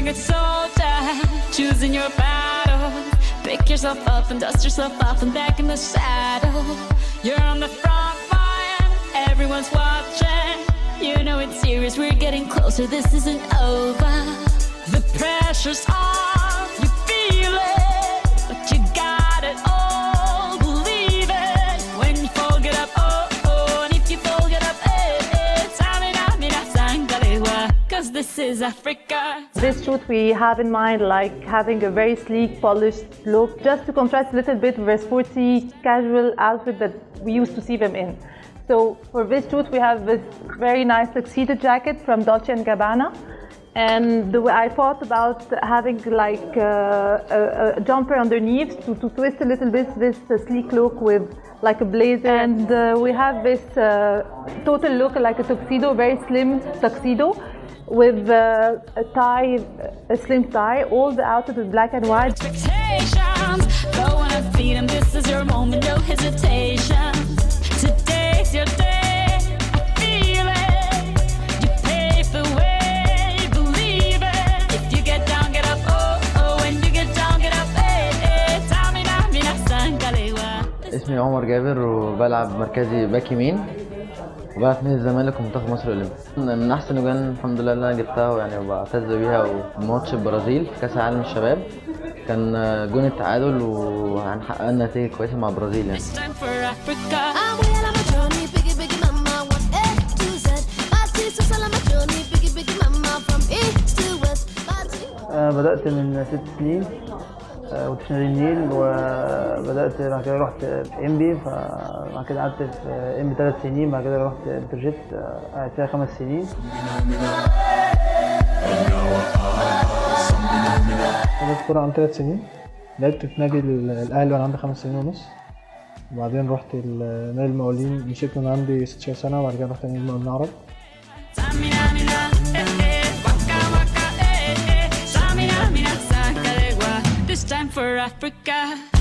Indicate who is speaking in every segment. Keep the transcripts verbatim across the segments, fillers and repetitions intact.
Speaker 1: rugged soldier, choosing your battle. Pick yourself up and dust yourself off and back in the saddle. You're on the front line, everyone's watching. You know it's serious, we're getting closer, this isn't over. The pressure's on, you feel it, but you got it all, believe it. When you fold it up, oh, oh, and if you fold it up, eh, eh, Samina, mina, sangalewa, cause this is Africa.
Speaker 2: This shoot we have in mind like having a very sleek, polished look, just to contrast a little bit with the sporty, casual outfit that we used to see them in. So for this shoot we have this very nice tuxedo jacket from Dolce and Gabbana. And I thought about having like uh, a, a jumper underneath to, to twist a little bit this uh, sleek look with like a blazer. And uh, we have this uh, total look like a tuxedo, very slim tuxedo with uh, a tie, a slim tie. All the outfit is black and white.
Speaker 1: Expectations, go on and feed them. This is your moment, no hesitation. Today's your day.
Speaker 3: اسمي عمر جابر وبلعب مركزي باك يمين وبلعب في نادي الزمالك ومنتخب مصر الاولمبي. من احسن الاجوان الحمد لله اللي انا جبتها يعني وبعتز بيها وماتش البرازيل في كاس العالم الشباب كان جون التعادل وحققنا نتيجه كويسه مع البرازيل يعني.
Speaker 4: بدأت من ست سنين وفي نادي النيل وبدأت بعد كده رحت ام بي فبعد كده قعدت في ام بي ثلاث سنين بعد كده رحت بتروجيت قعدت فيها خمس سنين. لعبت كورة عن ثلاث سنين لعبت في نادي الأهلي وأنا عندي خمس سنين ونص وبعدين رحت نادي المقاولين مشيت من عندي ستاشر سنة وبعد كده رحت نادي المقاولين العرب. This time for Africa.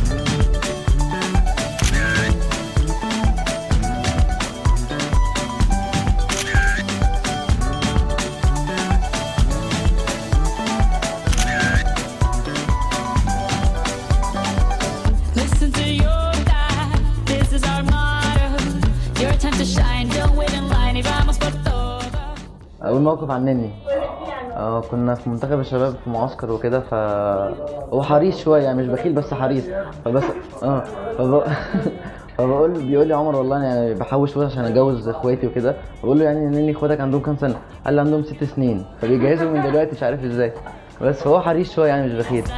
Speaker 4: Listen to your dad. This is our motto. Your time to shine. Don't wait in line. Y vamos por todo.
Speaker 3: أول موقف عن نني. اه كنا في منتخب الشباب في معسكر وكده ف هو حريص شويه يعني مش بخيل بس حريص فبس اه فب... فبقول بيقول لي عمر والله انا يعني بحوش فلوس عشان اتجوز اخواتي وكده بقول له يعني اني اخواتك عندهم كام سنه؟ قال لي عندهم ست سنين فبيجهزوا من دلوقتي مش عارف ازاي بس هو حريص شويه يعني مش بخيل.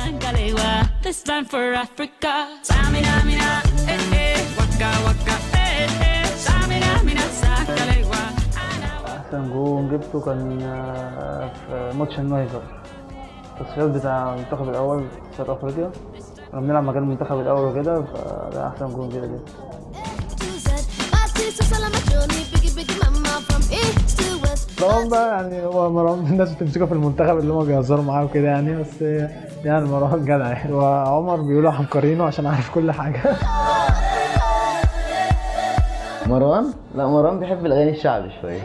Speaker 4: احسن جون جبته كان في ماتش النايجر التصفيات بتاع المنتخب الاول في ساوث افريقيا كنا بنلعب مكان المنتخب الاول وكده فده احسن جون كده جدا. مروان بقى يعني هو مروان الناس بتمسكه في المنتخب اللي هم بيهزروا معاه وكده يعني بس يعني مروان جدع وعمر بيقولوا حمقرينه عشان عارف كل حاجه.
Speaker 3: مروان؟ لا مروان بيحب الاغاني الشعبي شويه.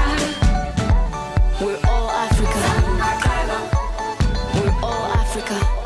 Speaker 1: We're all Africa.